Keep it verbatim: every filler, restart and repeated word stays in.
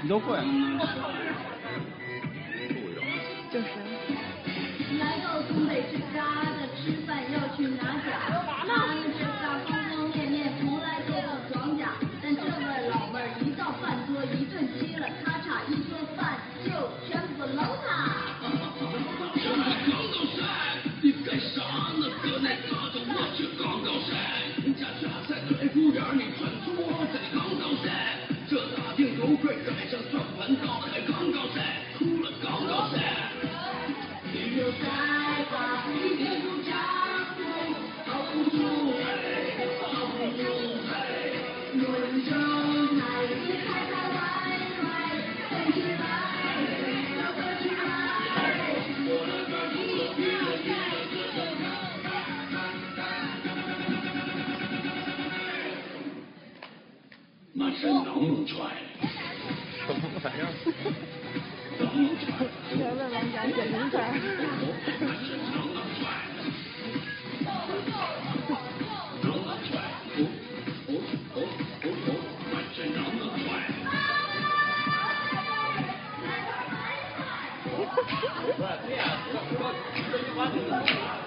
你都会。 就是。 来到东北之家的吃饭要去拿奖，他们这仨方方面面从来都不装假，但这位老妹儿一到饭桌一顿嘁了咔嚓，一桌饭就全部搂他。你干啥呢？搁那嘎达我去刚刚晒，你家家在对服务员，你穿桌子你刚刚晒，这大腚油柜盖上转盘刀还刚刚晒，哭了刚刚晒。你又在吧？你别不张嘴，好不舒服，好不舒服。论证台，别开开歪歪，飞起来，要飞起来。我的歌除了别的别的。满身能不踹？ 什么玩意儿？ 全问王家解名菜。 满身能不踹？能不踹？哦哦哦哦哦，满身能不踹？ 不是，对呀，我我这句话就是。